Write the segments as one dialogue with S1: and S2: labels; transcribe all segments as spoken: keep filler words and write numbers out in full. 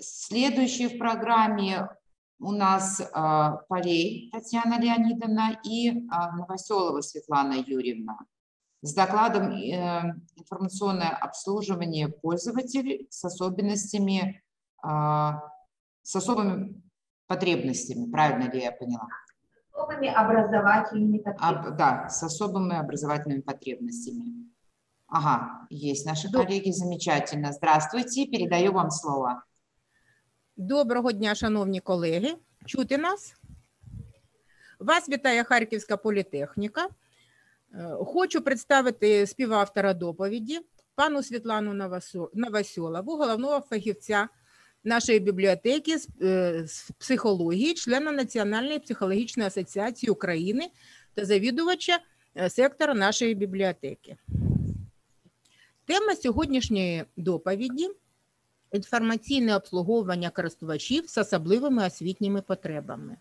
S1: Следующий в программе у нас а, Полей Татьяна Леонидовна и а, Новоселова Светлана Юрьевна с докладом э, «Информационное обслуживание пользователей с особенностями, а, с особыми потребностями». Правильно ли я поняла?
S2: Особыми образовательными потребностями.
S1: Об, да, с особыми образовательными потребностями. Ага, есть наши коллеги, замечательно. Здравствуйте, передаю вам слово.
S3: Доброго дня, шановні колеги. Чути нас? Вас вітає Харківська політехніка. Хочу представити співавтора доповіді, пану Світлану Новоселову, головного фахівця нашої бібліотеки з психології, члена Національної психологічної асоціації України та завідувача сектора нашої бібліотеки. Тема сьогоднішньої доповіді – інформаційне обслуговування користувачів з особливими освітніми потребами.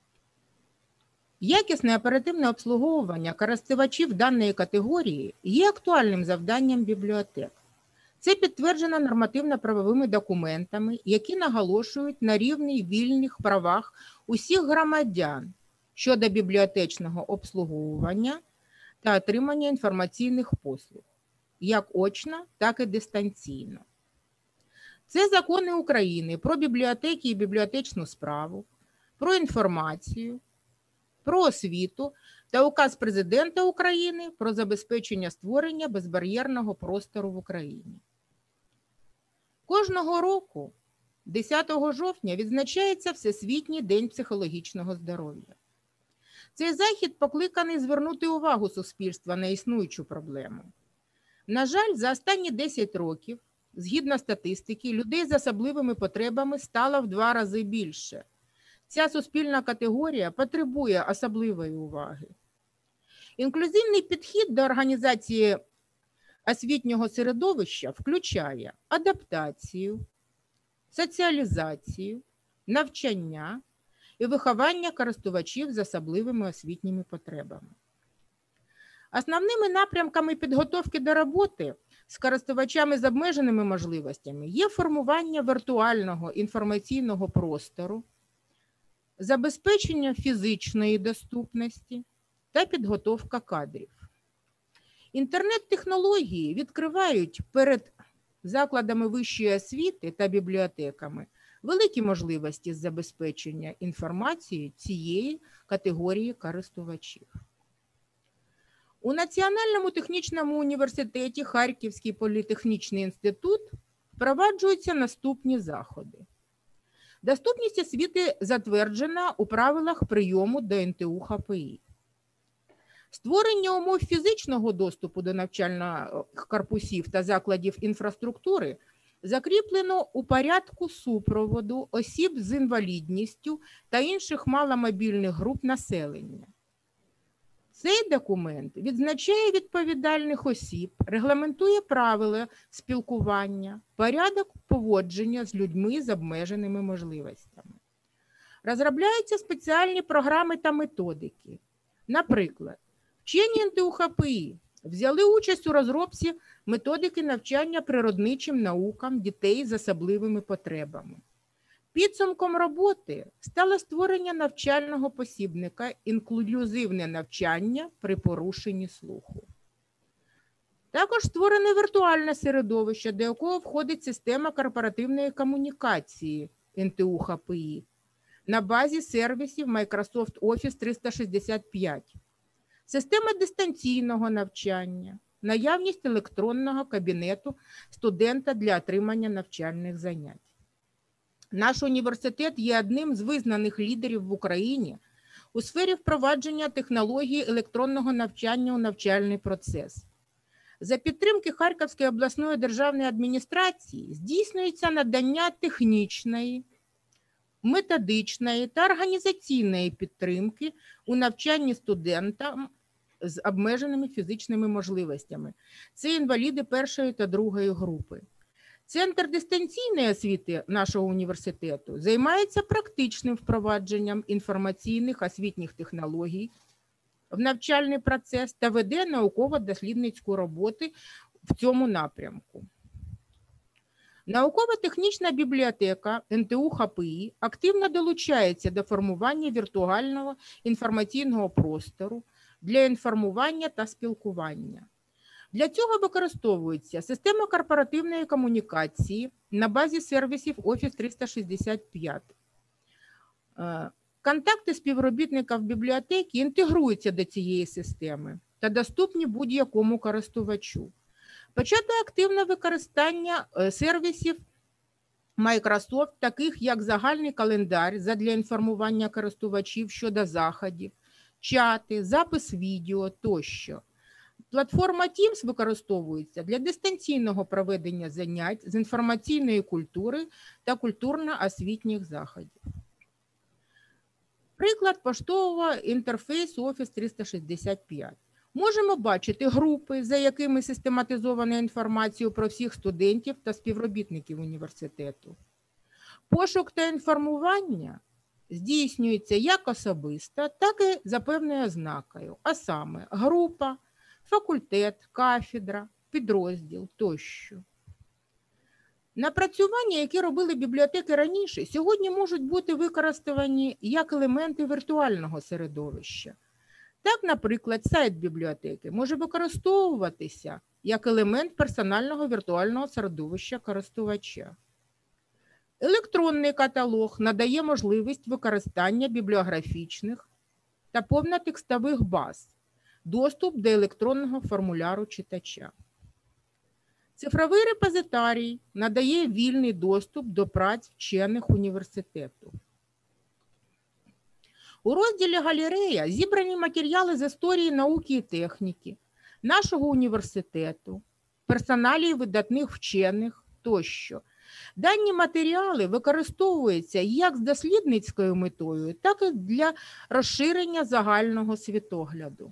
S3: Якісне оперативне обслуговування користувачів даної категорії є актуальним завданням бібліотек. Це підтверджено нормативно-правовими документами, які наголошують на рівних вільних правах усіх громадян щодо бібліотечного обслуговування та отримання інформаційних послуг, як очно, так і дистанційно. Це закони України про бібліотеки і бібліотечну справу, про інформацію, про освіту та Указ Президента України про забезпечення створення безбар'єрного простору в Україні. Кожного року, десятого жовтня, відзначається Всесвітній день психологічного здоров'я. Цей захід покликаний звернути увагу суспільства на існуючу проблему. На жаль, за останні десять років, згідно статистики, людей з особливими потребами стало в два рази більше. Ця суспільна категорія потребує особливої уваги. Інклюзивний підхід до організації освітнього середовища включає адаптацію, соціалізацію, навчання і виховання користувачів з особливими освітніми потребами. Основними напрямками підготовки до роботи з користувачами з обмеженими можливостями є формування віртуального інформаційного простору, забезпечення фізичної доступності та підготовка кадрів. Інтернет-технології відкривають перед закладами вищої освіти та бібліотеками великі можливості з забезпечення інформації цієї категорії користувачів. У Національному технічному університеті Харківський політехнічний інститут впроваджуються наступні заходи. Доступність освіти затверджена у правилах прийому до ен те у ха пе і. Створення умов фізичного доступу до навчальних корпусів та закладів інфраструктури закріплено у порядку супроводу осіб з інвалідністю та інших маломобільних груп населення. Цей документ відзначає відповідальних осіб, регламентує правила спілкування, порядок поводження з людьми з обмеженими можливостями. Розробляються спеціальні програми та методики. Наприклад, вчені ен те у ха пе і взяли участь у розробці методики навчання природничим наукам дітей з особливими потребами. Підсумком роботи стало створення навчального посібника «Інклюзивне навчання при порушенні слуху». Також створене віртуальне середовище, до якого входить система корпоративної комунікації ен те у ха пе і на базі сервісів Microsoft Office триста шістдесят п'ять, система дистанційного навчання, наявність електронного кабінету студента для отримання навчальних занять. Наш університет є одним з визнаних лідерів в Україні у сфері впровадження технології електронного навчання у навчальний процес. За підтримки Харківської обласної державної адміністрації здійснюється надання технічної, методичної та організаційної підтримки у навчанні студентам з обмеженими фізичними можливостями. Це інваліди першої та другої групи. Центр дистанційної освіти нашого університету займається практичним впровадженням інформаційних освітніх технологій в навчальний процес та веде науково-дослідницьку роботу в цьому напрямку. Науково-технічна бібліотека ен те у ха пе і активно долучається до формування віртуального інформаційного простору для інформування та спілкування. Для цього використовується система корпоративної комунікації на базі сервісів Офіс триста шістдесят п'ять. Контакти співробітників бібліотеки інтегруються до цієї системи та доступні будь-якому користувачу. Почато активне використання сервісів Microsoft, таких як загальний календар задля інформування користувачів щодо заходів, чати, запис відео тощо. Платформа Teams використовується для дистанційного проведення занять з інформаційної культури та культурно-освітніх заходів. Приклад поштового інтерфейсу Офіс триста шістдесят п'ять. Можемо бачити групи, за якими систематизована інформація про всіх студентів та співробітників університету. Пошук та інформування здійснюється як особисто, так і за певною ознакою, а саме група, факультет, кафедра, підрозділ тощо. Напрацювання, які робили бібліотеки раніше, сьогодні можуть бути використані як елементи віртуального середовища. Так, наприклад, сайт бібліотеки може використовуватися як елемент персонального віртуального середовища користувача. Електронний каталог надає можливість використання бібліографічних та повнотекстових баз, доступ до електронного формуляру читача. Цифровий репозитарій надає вільний доступ до праць вчених університету. У розділі «Галерея» зібрані матеріали з історії науки і техніки, нашого університету, персоналій видатних вчених тощо. Дані матеріали використовуються як з дослідницькою метою, так і для розширення загального світогляду.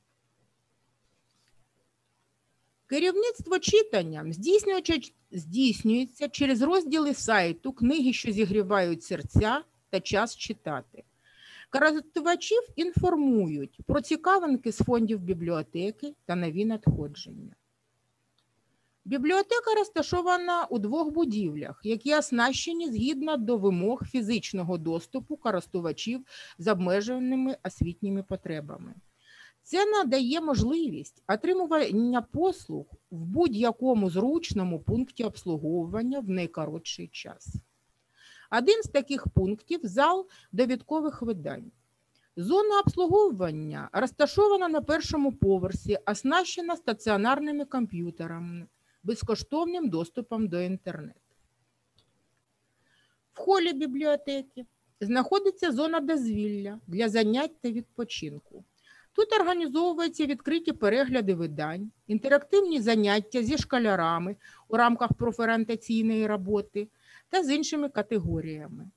S3: Керівництво читанням здійснюється через розділи сайту, книги, що зігрівають серця та час читати. Користувачів інформують про цікавинки з фондів бібліотеки та нові надходження. Бібліотека розташована у двох будівлях, які оснащені згідно до вимог фізичного доступу користувачів з обмеженими освітніми потребами. Це надає можливість отримування послуг в будь-якому зручному пункті обслуговування в найкоротший час. Один з таких пунктів – зал довідкових видань. Зона обслуговування розташована на першому поверсі, оснащена стаціонарними комп'ютерами, безкоштовним доступом до інтернету. В холі бібліотеки знаходиться зона дозвілля для занять та відпочинку. Тут організовуються відкриті перегляди видань, інтерактивні заняття зі школярами у рамках профорієнтаційної роботи та з іншими категоріями.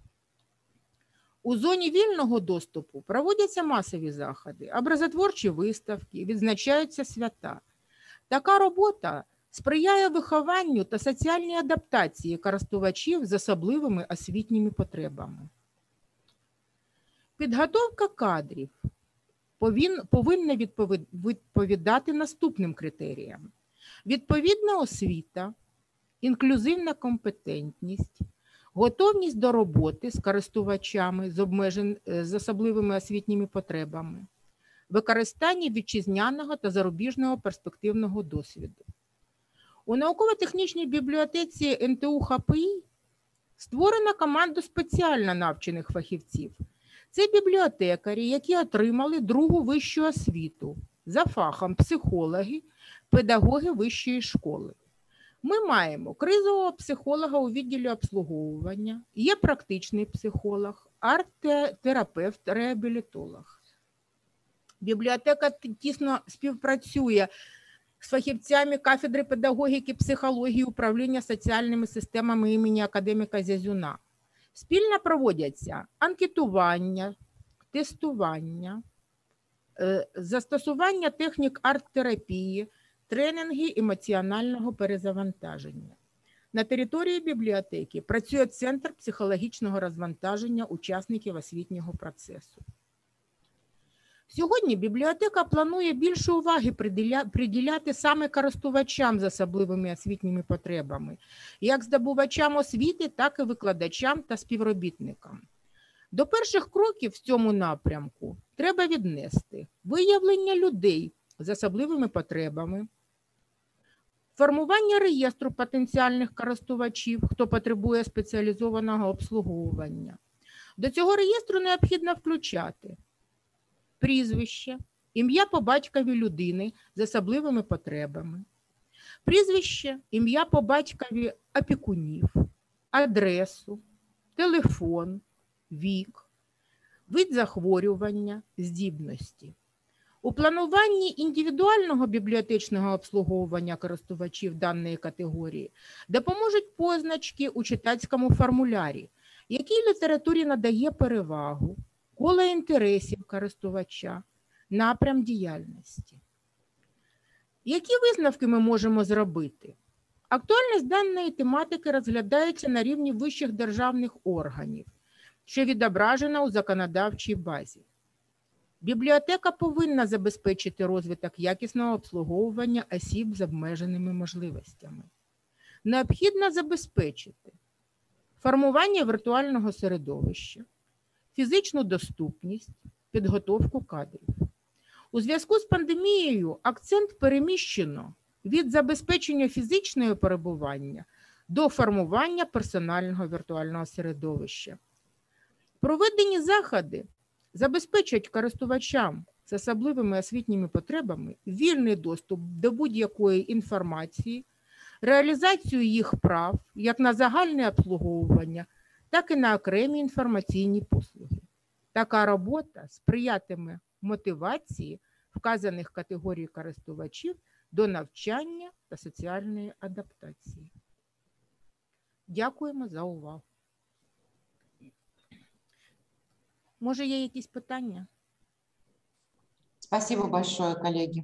S3: У зоні вільного доступу проводяться масові заходи, образотворчі виставки, відзначаються свята. Така робота сприяє вихованню та соціальній адаптації користувачів з особливими освітніми потребами. Підготовка кадрів повинна відповідати наступним критеріям. Відповідна освіта, інклюзивна компетентність, готовність до роботи з користувачами з, обмежен... з особливими освітніми потребами, використання вітчизняного та зарубіжного перспективного досвіду. У науково-технічній бібліотеці ен те у ха пе і створена команда спеціально навчених фахівців. Це бібліотекарі, які отримали другу вищу освіту за фахом психологи, педагоги вищої школи. Ми маємо кризового психолога у відділі обслуговування, є практичний психолог, арт-терапевт, реабілітолог. Бібліотека тісно співпрацює з фахівцями кафедри педагогіки, психології, управління соціальними системами імені академіка Зязюна. Спільно проводяться анкетування, тестування, застосування технік арт-терапії, тренінги емоціонального перезавантаження. На території бібліотеки працює Центр психологічного розвантаження учасників освітнього процесу. Сьогодні бібліотека планує більше уваги приділяти саме користувачам з особливими освітніми потребами, як здобувачам освіти, так і викладачам та співробітникам. До перших кроків в цьому напрямку треба віднести виявлення людей з особливими потребами, формування реєстру потенціальних користувачів, хто потребує спеціалізованого обслуговування. До цього реєстру необхідно включати прізвище, ім'я по батькові людини з особливими потребами, прізвище, ім'я по батькові опікунів, адресу, телефон, вік, вид захворювання, здібності. У плануванні індивідуального бібліотечного обслуговування користувачів даної категорії допоможуть позначки у читацькому формулярі, якій літературі надає перевагу, коло інтересів користувача, напрям діяльності. Які висновки ми можемо зробити? Актуальність даної тематики розглядається на рівні вищих державних органів, що відображено у законодавчій базі. Бібліотека повинна забезпечити розвиток якісного обслуговування осіб з обмеженими можливостями. Необхідно забезпечити формування віртуального середовища, фізичну доступність, підготовку кадрів. У зв'язку з пандемією акцент переміщено від забезпечення фізичного перебування до формування персонального віртуального середовища. Проведені заходи забезпечать користувачам з особливими освітніми потребами вільний доступ до будь-якої інформації, реалізацію їх прав як на загальне обслуговування, так і на окремі інформаційні послуги. Така робота сприятиме мотивації вказаних категорій користувачів до навчання та соціальної адаптації. Дякуємо за увагу. Може, є якісь питання?
S1: Спасибо большое, коллеги.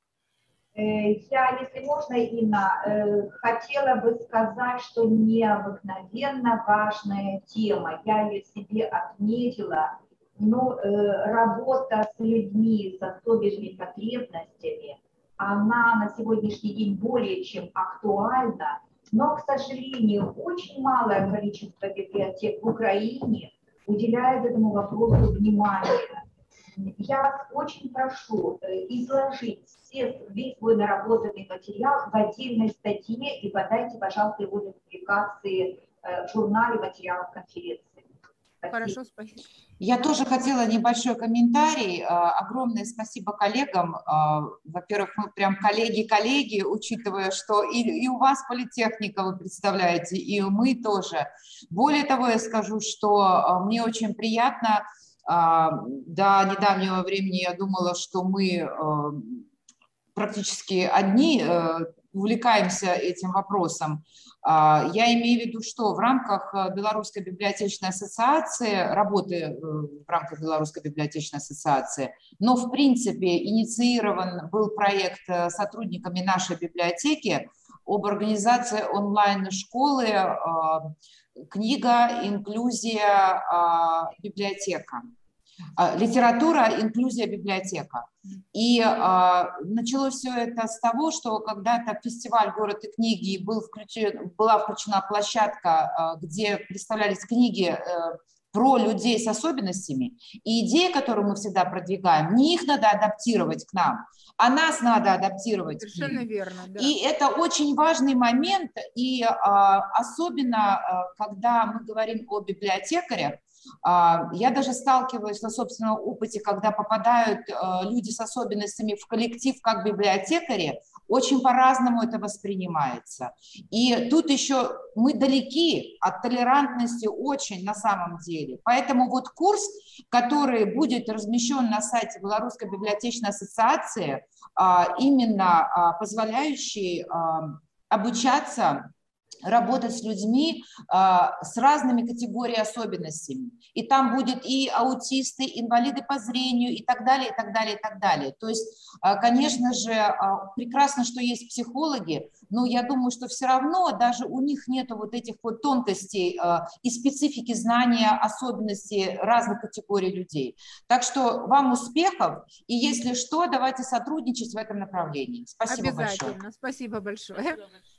S2: Я, если можно, Инна, хотела бы сказать, что необыкновенно важная тема. Я ее себе отметила. Но работа с людьми с особенными потребностями, она на сегодняшний день более чем актуальна. Но, к сожалению, очень малое количество библиотек в Украине уделяет этому вопросу внимание. Я вас очень прошу изложить все, весь свой наработанный материал в отдельной статье и подайте, пожалуйста, его для публикации в журнале материалов конференции. Спасибо.
S3: Хорошо, спасибо.
S1: Я тоже хотела небольшой комментарий. Огромное спасибо коллегам. Во-первых, мы прям коллеги-коллеги, учитывая, что и, и у вас политехника вы представляете, и мы тоже. Более того, я скажу, что мне очень приятно. До недавнего времени я думала, что мы практически одни увлекаемся этим вопросом. Я имею в виду, что в рамках Белорусской библиотечной ассоциации, работы в рамках Белорусской библиотечной ассоциации, но в принципе инициирован был проект сотрудниками нашей библиотеки об организации онлайн-школы «Книга, инклюзия, библиотека». Литература, инклюзия, библиотека. И э, началось все это с того, что когда-то в фестиваль «Город и книги» был включен, была включена площадка, э, где представлялись книги э, про людей с особенностями. И идея, которую мы всегда продвигаем, не их надо адаптировать к нам, а нас надо адаптировать.
S3: Совершенно верно, да.
S1: И это очень важный момент, и э, особенно, э, когда мы говорим о библиотекарях, я даже сталкиваюсь на собственном опыте, когда попадают люди с особенностями в коллектив как библиотекари, очень по-разному это воспринимается. И тут еще мы далеки от толерантности очень на самом деле. Поэтому вот курс, который будет размещен на сайте Белорусской библиотечной ассоциации, именно позволяющий обучаться работать с людьми а, с разными категориями особенностями. И там будет и аутисты, инвалиды по зрению и так далее, и так далее, и так далее. То есть, а, конечно же, а, прекрасно, что есть психологи, но я думаю, что все равно даже у них нету вот этих вот тонкостей а, и специфики знания особенностей разных категорий людей. Так что вам успехов, и если что, давайте сотрудничать в этом направлении. Спасибо большое.
S3: Обязательно. Спасибо большое.